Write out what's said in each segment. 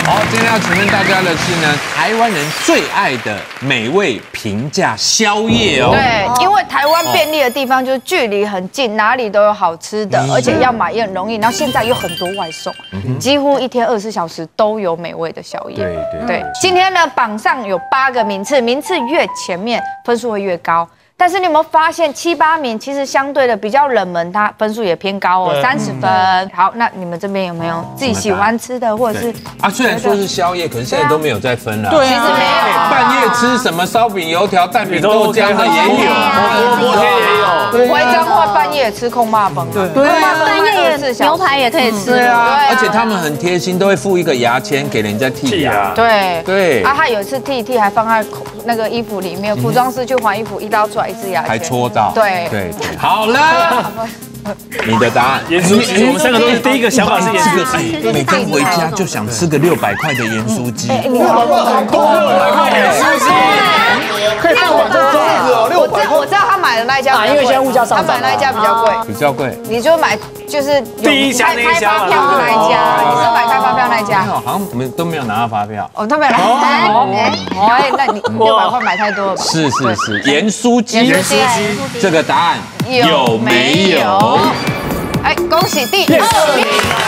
好，今天要请问大家的是呢，台湾人最爱的美味平价宵夜哦。 对，因为台湾便利的地方就是距离很近，哪里都有好吃的，而且要买也很容易。然后现在有很多外送，几乎一天24小时都有美味的宵夜。对，今天呢榜上有8个名次，名次越前面分数会越高。但是你有没有发现7、8名其实相对的比较冷门，它分数也偏高哦，30分。好，那你们这边有没有自己喜欢吃的，或者是虽然说是宵夜，可是现在都没有再分了。 对，其实没有。 半夜吃什么烧饼、油条、蛋饼、豆浆的也有， 锅贴也有。 回彰化半夜吃空霸崩，对， 半夜也牛排也可以吃啊。而且他们很贴心，都会附一个牙签给人家剔牙。 对。他有一次剔还放在那个衣服里面，服装师去还衣服，一刀出来一支牙签， 还戳到。 对。 好了。你的答案， 盐酥鸡，我们3个都是第一个想法是盐酥鸡。 每天回家就想吃个600块的盐酥鸡。 600块盐酥鸡，可以放晚上中午哦。 我知道他买的那一家， 因为现在物价上涨， 他买那一家比较贵。 比较贵。 你就买就是第一家那一家开发票的那一家，你是买开发票那一家？ 好像我们都没有拿到发票。 哦，他没有拿。那你600块买太多了吧？ 是，盐酥鸡，这个答案有没有？ 恭喜第2名。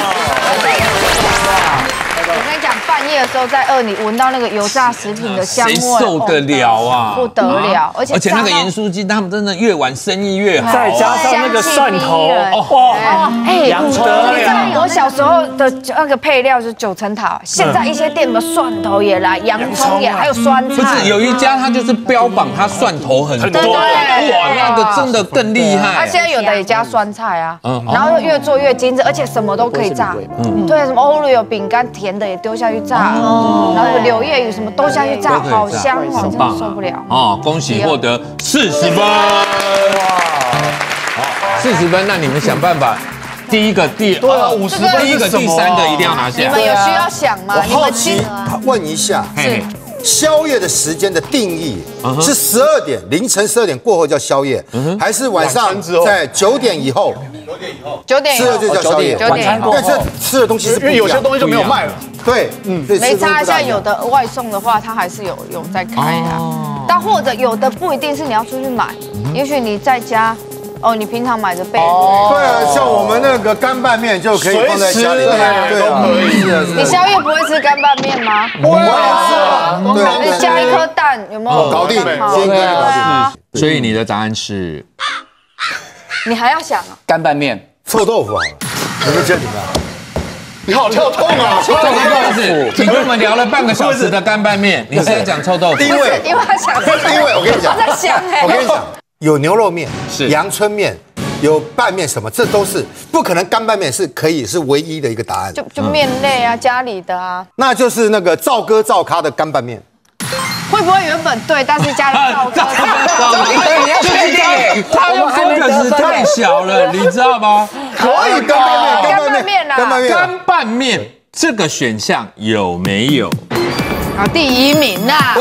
我跟你讲，半夜的时候在2里闻到那个油炸食品的香味， 谁受得了啊？ 不得了，而且那个盐酥鸡，他们真的越晚生意越好， 再加上那个蒜头，哇， 不得了！我小时候的那个配料是9层塔，现在一些店的蒜头也来，洋葱也，还有酸菜。 不是有一家它就是标榜它蒜头很多，哇，那个真的更厉害。 它现在有的也加酸菜啊，然后越做越精致，而且什么都可以炸。对，什么Oreo饼干甜的也丢下去炸，然后柳叶鱼什么都下去炸，好香哦，真的受不了。 恭喜获得40分。哇，40分，那你们想办法。第一个、第50分，第一个、第3个一定要拿下。 你们有需要想吗？ 我好奇问一下，宵夜的时间的定义是12点，凌晨12点过后叫宵夜，还是晚上在9点以后 ？9点吃了就叫宵夜。 9点以后， 但是吃的东西是因为有些东西就没有卖了。 对， 没差。像有的外送的话，它还是有在开啊。但或者有的不一定是你要出去买，也许你在家。你平常买的备货。 对啊，像我们那个干拌面就可以放在家里面，对啊， 你宵夜不会吃干拌面吗？ 不会啊， 对，你加一颗蛋有没有？ 搞定，先搞定。 所以你的答案是？ 你还要想啊？ 干拌面、 臭豆腐啊，你们觉得怎么样？ 你好跳痛啊！ 臭豆腐，你跟我们聊了半个小时的干拌面，你是在讲臭豆腐？ 因为他想， 因为我跟你讲， 我在想我跟你讲。有牛肉面，是阳春面，有拌面，什么这都是不可能。干拌面是可以是唯一的一个答案， 就面类啊，家里的啊， 那就是那个赵哥赵咖的干拌面。 会不会原本对，但是加了赵哥？ 你要确定，他的 focus 太小了，你知道吗？ 可以干拌面啦， 干拌面这个选项有没有？ 好，第1名啦。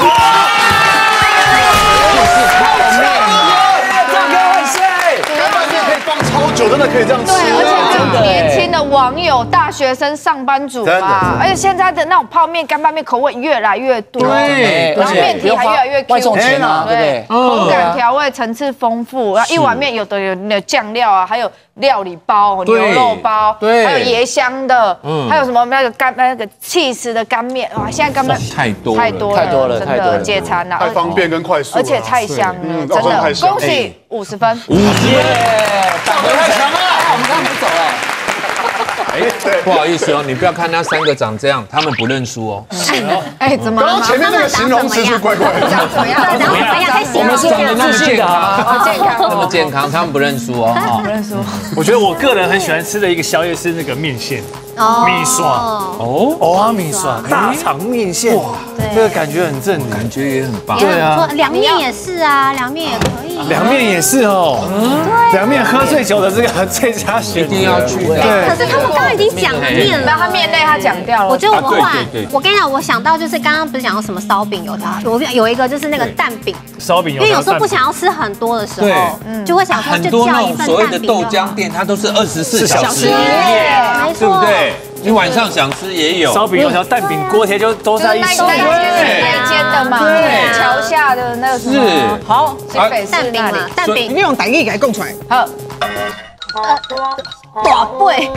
超久真的可以这样吃， 对，而且很年轻的网友、大学生、上班族啊，而且现在的那种泡面、干拌面口味越来越多， 对， 然后面体还越来越 Q 钱啊， 对，口感调味层次丰富，然后一碗面有的有酱料啊，还有料理包、牛肉包，还有椰香的，还有什么那个起司的干面，哇，现在干面太多了， 真的解馋了， 太方便跟快速， 而且太香了，真的，恭喜50分 ，50分。 长得太强了， 我们刚刚不走了。 不好意思哦，你不要看那3个长这样，他们不认输哦。 怎么？ 刚刚前面那个形容词是怪怪的。 长怎么样？ 长怎么样？ 我们是很自信的啊， 健康， 那么健康，他们不认输哦。 不认输。 我觉得我个人很喜欢吃的一个宵夜是那个面线。米刷米刷大肠面线，哇，这个感觉很正， 感觉也很棒。 对啊，凉面也是啊，凉面也可以。 凉面也是哦，凉面喝醉酒的这个最佳选择， 一定要去的。 可是他们刚刚已经讲了面了， 他面类他讲掉了。 我觉得我们换，我跟你讲，我想到就是刚刚不是讲到什么烧饼油条，我有一个就是那个蛋饼， 烧饼油， 因为有时候不想要吃很多的时候，就会想说就叫一份蛋饼。 所谓的豆浆店，它都是24小时营业，对不对？ 你晚上想吃也有烧饼、油条、蛋饼、锅贴就都在一起。 那一间的嘛，桥下的那个是好， 新北市那里， 蛋饼你用台语给它讲出来。 好， 大贝，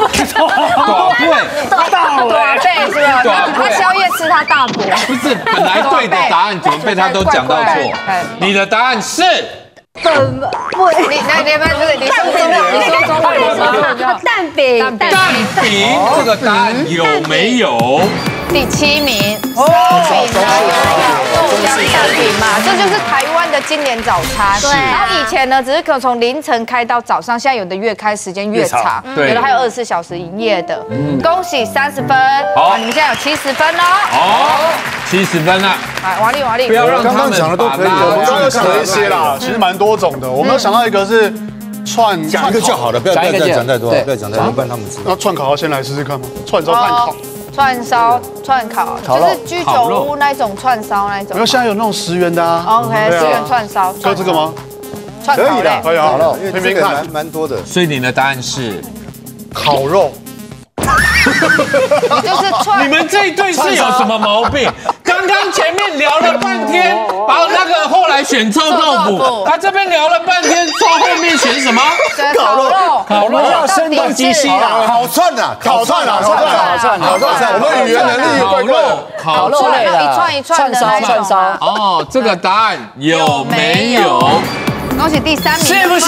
大贝是吧？他宵夜吃他大伯， 不是本来对的答案，怎么被他都讲到错？你的答案是。 你说中文，你说中文， 蛋饼， 这个答案有没有？ 第7名，烧饼豆浆蛋饼嘛，这就是台湾的经典早餐。 对。 然后以前呢，只是可从凌晨开到早上，现在有的越开时间越长，有的还有24小时营业的。恭喜30分，好，你们现在有70分喽。好 ，70分了。 来，王力， 不要让他们讲的都可以。 我们刚刚想了一些啦，其实蛮多种的。我们有想到一个是讲一个就好了，不要讲太多，不要讲太多，不然他们知道。 那串烤要先来试试看吗？串烧炭烤。 串烧、串烤，就是居酒屋那种串烧那种。 没有，现在有那种10元的啊。 OK， 10元串烧。 喝这个吗？ 可以的， 可以啊。 因为这个蛮多的。 所以你的答案是烤肉。 你就是串。 你们这一对是有什么毛病？刚刚前面聊了半天，然后那个后来选臭豆腐，他这边聊了半天，说后面选什么？ 烤肉要声东击西啊！ 烤串啊，我们语言能力烤肉， 烤肉类的， 一串的串烧。 哦，这个答案有没有？ 恭喜第3名， 是不是？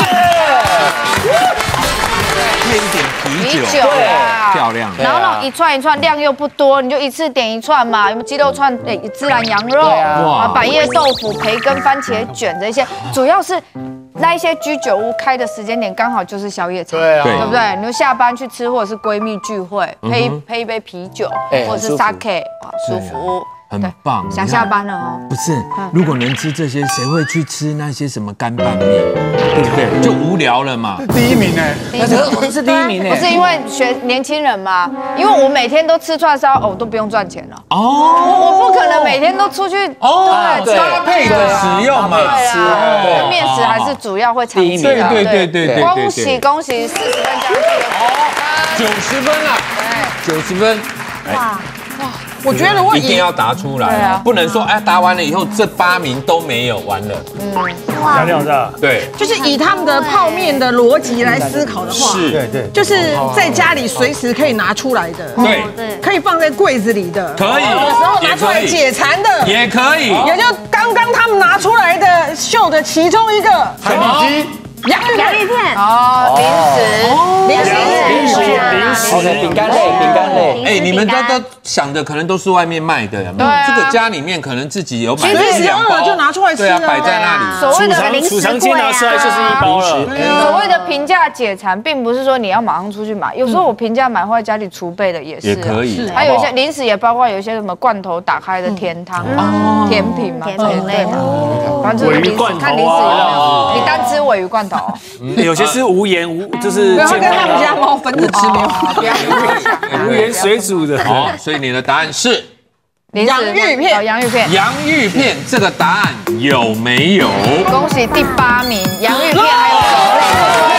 配一点啤酒，漂亮。 然后那种一串量又不多，你就一次点1串嘛。有没有鸡肉串、孜然羊肉、百叶豆腐、培根、番茄卷这些，主要是那一些居酒屋开的时间点刚好就是宵夜场， 对啊， 对不对？你就下班去吃，或者是闺蜜聚会，配一杯啤酒，或者是 sake， 舒服。 很棒， 想下班了哦。 不是，如果能吃这些，谁会去吃那些什么干拌面？对不对？就无聊了嘛。 第1名哎， 是第1名哎。 不是因为年轻人嘛，因为我每天都吃串烧，我都不用赚钱了。我不可能每天都出去搭配的使用嘛。 对啊，面食还是主要会常吃的。 对。 恭喜40分加 90分了，90分。 哇，我觉得我一定要答出来，不能说答完了以后这8名都没有，完了。对， 就是以他们的泡面的逻辑来思考的话， 对， 就是在家里随时可以拿出来的， 对， 可以放在柜子里的， 可以， 有的时候拿出来解馋的， 也可以， 也就刚刚他们拿出来的秀的其中一个海底鸡。 洋芋片零食， 饼干类。 哎，你们都想的可能都是外面卖的，有没有？这个家里面可能自己有买 1-2包就拿出来吃啊， 摆在那里。 所谓的储藏机拿出来就是1包了。 所谓的平价解馋，并不是说你要马上出去买，有时候我平价买回来家里储备的也是， 也可以。 还有一些零食，也包括有一些什么罐头打开的甜汤、甜品嘛， 甜品类的。 反正零食看零食有没有，你单吃鲔鱼罐头。 有些是无盐就是跟他们家猫分着吃，没有无盐水煮的。 好，所以你的答案是洋芋片。 洋芋片这个答案有没有？ 恭喜第8名，洋芋片还有熟类。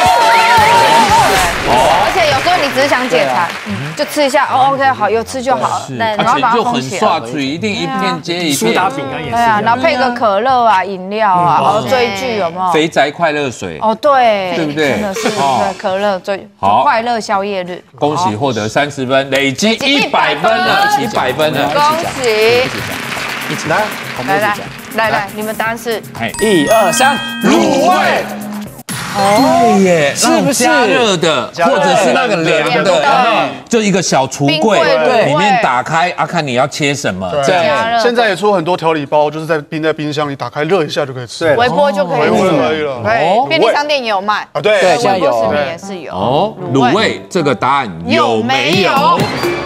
而且有时候你只是想解馋，就吃一下，OK， 好，有吃就好了。对，然后把它封起来。 刷嘴，一定一片接一片。 苏打饼干也是。 对啊，然后配个可乐啊、饮料啊，然后追剧有没有？ 肥宅快乐水。 哦，对， 对不对？ 真的是可乐最快乐宵夜日。 恭喜获得30分，累积100分了，100分了。 恭喜！ 一起来，我们一起讲。 来，你们答案是 1、2、3， 卤味。对耶，是不是加热的，或者是那个凉的，就一个小橱柜，里面打开看你要切什么。 对，现在也出很多调理包，就是冰在冰箱里，打开热一下就可以吃， 微波就可以了。 便利商店也有卖啊，对， 现在有，也是有。 卤味这个答案有没有？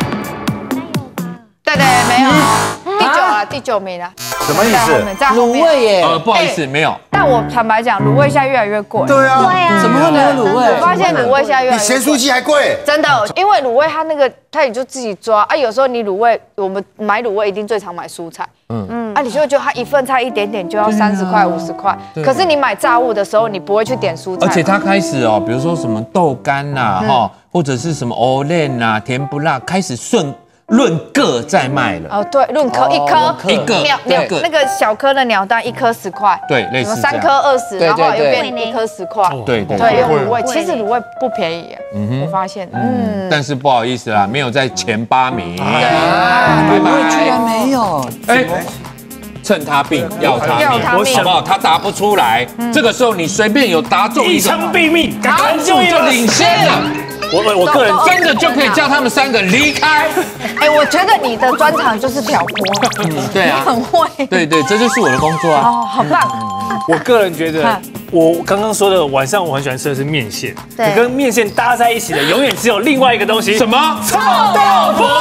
对，没有。第9名了。 什么意思？ 卤味耶？ 不好意思，没有。 但我坦白讲，卤味现在越来越贵。 对啊， 怎么会没有卤味？ 我发现卤味现在越来越贵， 比咸酥鸡还贵。 真的，因为卤味它也就自己抓啊。有时候你卤味，我们买卤味一定最常买蔬菜， 你就会觉得它一份菜一点点就要30块50块，可是你买炸物的时候，你不会去点蔬菜， 而且它开始比如说什么豆干呐，或者是什么欧链呐、甜不辣，开始论个在卖了。 对，论颗一颗鸟那个小颗的鸟蛋1颗10块， 对，类似 3颗20，然后又变1颗10块， 对， 用卤味，其实卤味不便宜，我发现， 但是不好意思啦，没有在前8名， 卤味居然没有， 趁他病要他命，好不好？他答不出来，这个时候你随便有答中一枪毙命， 答中就领先了。 我个人真的就可以叫他们3个离开。 我觉得你的专长就是挑拨， 对啊， 很会， 对，这就是我的工作啊。 好棒。 我个人觉得，我刚刚说的晚上我很喜欢吃的是面线， 对， 跟面线搭在一起的，永远只有另外一个东西， 什么？臭豆腐。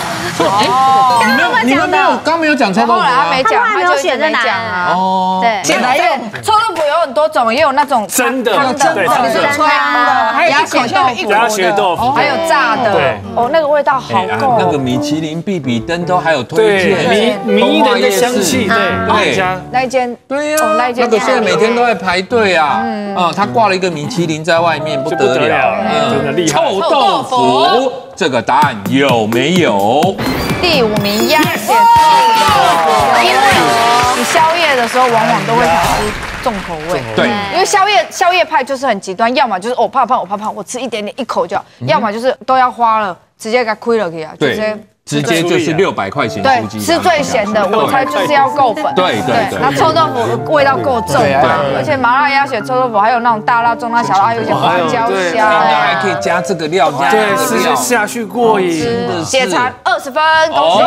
你们刚没有讲臭豆腐后来他没讲， 他就写在哪啊？ 对， 简单用。臭豆腐有很多种，也有那种真的， 对，还有鸭血豆腐，还有炸的，那个味道好够。 那个米其林必比登都还有推荐， 迷人的香气，对， 那一间， 对呀，那个现在每天都在排队啊，他挂了一个米其林在外面，不得了， 真的厉害。 臭豆腐，这个答案有没有？ 第5名鸭血豆腐，因为你宵夜的时候往往都会想吃重口味， 对， 因为宵夜派就是很极端，要么就是我怕胖，我吃一点点1口就好，要么就是都要花了，直接给它亏了给啊， 直接就是600块钱对，吃最咸的，我猜就是要够粉。 对， 然后臭豆腐味道够重，而且麻辣鸭血臭豆腐还有那种大辣、中辣、小辣，还有一些花椒虾， 还可以加这个料，加对，吃下去过瘾。 解馋20分，恭喜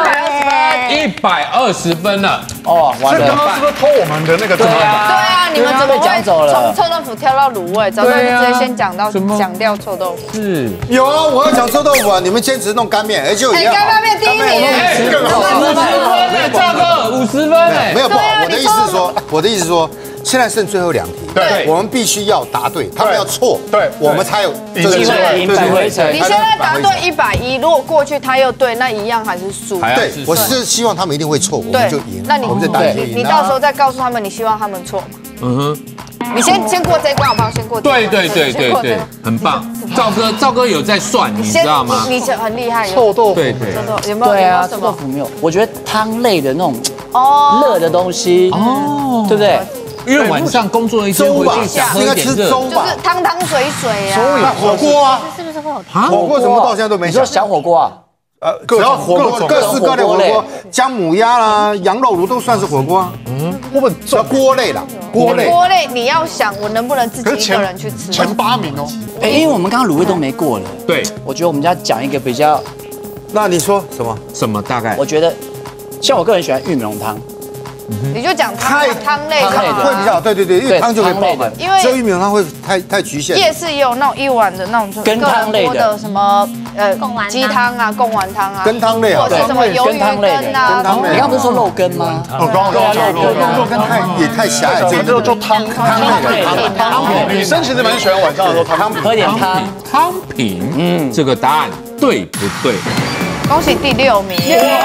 120分了。 完了，刚刚是不是偷我们的那个？对啊，你们怎么会从臭豆腐跳到卤味？早知道就直接先讲掉臭豆腐。 是有啊，我要讲臭豆腐啊，你们坚持弄干面，而且我干拌面第1名， 更好 ，50分，赵哥50分， 没有不好。我的意思说，现在剩最后2题， 对， 我们必须要答对，他们要错，对，我们才有机会返回城。 你现在答对110，如果过去他又对，那一样还是输。 对，我是希望他们一定会错，我们就赢。 那我们再你到时候再告诉他们，你希望他们错嘛？你先过这一关好不好？先过。 对，很棒。赵哥有在算，你知道吗？ 你很厉害。 臭豆腐， 对， 有没有？ 对啊，臭豆腐没有。我觉得汤类的那种热的东西，对不对？ 因为晚上工作一天回去想喝一点热， 就是汤水啊。 火锅啊， 是不是会有火锅什么到现在都没想。 你说小火锅啊？ 只要火锅各式各类火锅，姜母鸭啦、羊肉炉都算是火锅啊。只要锅类啦，锅类你要想我能不能自己一个人去吃？ 前8名哦。 因为我们刚刚卤味都没过了。 对， 我觉得我们要讲一个比较。 那你说什么大概？ 我觉得，像我个人喜欢玉米浓汤。 你就讲汤类会比较好，对，因为汤就可以包含， 因为这玉米浓汤会太局限。 夜市也有那种1碗的那种羹汤类的， 什么鸡汤啊、贡丸汤啊， 羹汤类啊， 或者什么鱿鱼羹啊。 你刚不是说肉羹吗？ 肉羹也太狭隘，就汤类。 女生其实蛮喜欢晚上的时候汤喝点汤品。这个答案对不对？ 恭喜第6名。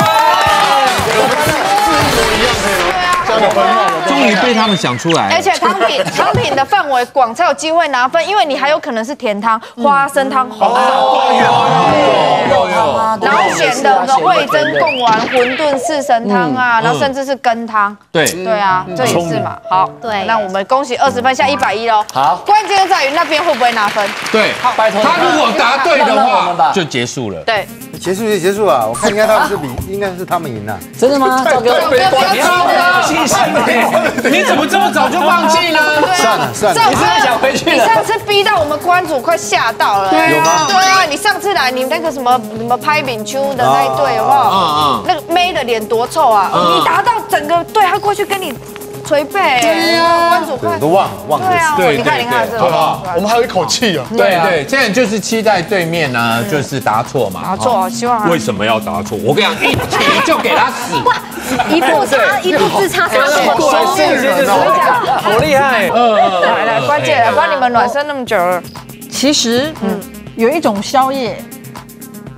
终于被他们想出来， 而且汤品的范围广，才有机会拿分，因为你还有可能是甜汤、花生汤、红豆有， 然后咸的味噌贡丸、馄饨四神汤啊，然后甚至是羹汤。对啊，这也是嘛。好，对，那我们恭喜20分，现在110喽。好，关键就在于那边会不会拿分。 对，好，拜托他如果答对的话，就结束了。对。 结束啊！我看应该是他们赢了。 真的吗？赵哥， 不要信心你怎么这么早就放弃呢？ 算了， 你是不是想回去了？ 你上次逼到我们关主快吓到了。 有吗？ 对啊，你上次来，你那个什么拍饼秋的那一队有没有？那个妹的脸多臭啊！你达到整个队，他过去跟你捶背。对呀，关主快都忘了。 对啊，你看这个， 我们还有一口气啊。 对，现在就是期待对面呢，就是答错嘛。 答错，希望。 为什么要答错？我跟你讲，一题就给他死。 一步之差， 果然是人啊，好厉害。 来，关键来帮你们暖身那么久了。 其实，有一种宵夜，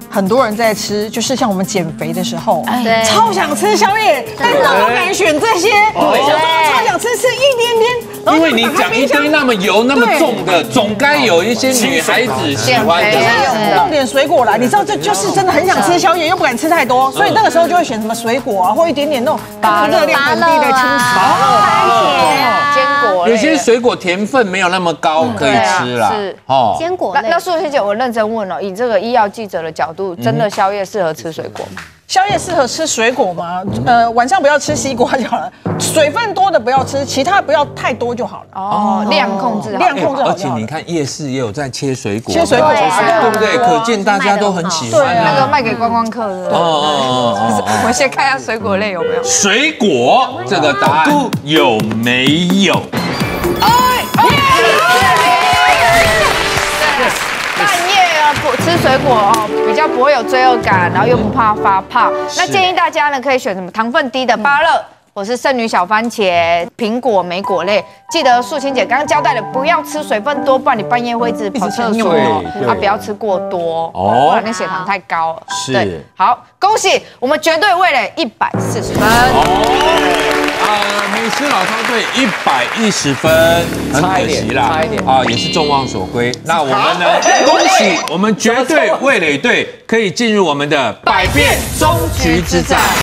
很多人在吃，就是像我们减肥的时候， 对超想吃宵夜，但是都不敢选这些，小时候超想吃一点点， 因为你讲一堆那么油、那么重的，总该有一些女孩子喜欢的。 弄点水果来，你知道这就是真的很想吃宵夜，又不敢吃太多，所以那个时候就会选什么水果啊，或一点点那种热量很低的轻食， 坚果， 有些水果甜分没有那么高，可以吃啦。 是哦， 坚果类。 那素心姐，我认真问了，以这个医药记者的角度，真的宵夜适合吃水果吗？ 宵夜适合吃水果吗？晚上不要吃西瓜就好了，水分多的不要吃，其他不要太多就好了。 哦，量控制好， 量控制好。 而且你看夜市也有在切水果， 切水果对不对？可见大家都很喜欢那个卖给观光客的。我们先看一下水果类有没有。 水果这个答案有没有？ 半夜吃水果哦，比较不会有罪恶感，然后又不怕发胖。那建议大家呢，可以选什么糖分低的芭乐，或是圣女小番茄、苹果、莓果类。记得素清姐刚刚交代的，不要吃水分多，不然你半夜会一直跑厕所啊，不要吃过多，不然你血糖太高了。 是， 好，恭喜我们绝对味蕾140分。 美食老饕队110分，很可惜啦，差一点啊，也是众望所归。那我们呢？恭喜我们绝对味蕾队可以进入我们的百变终局之战。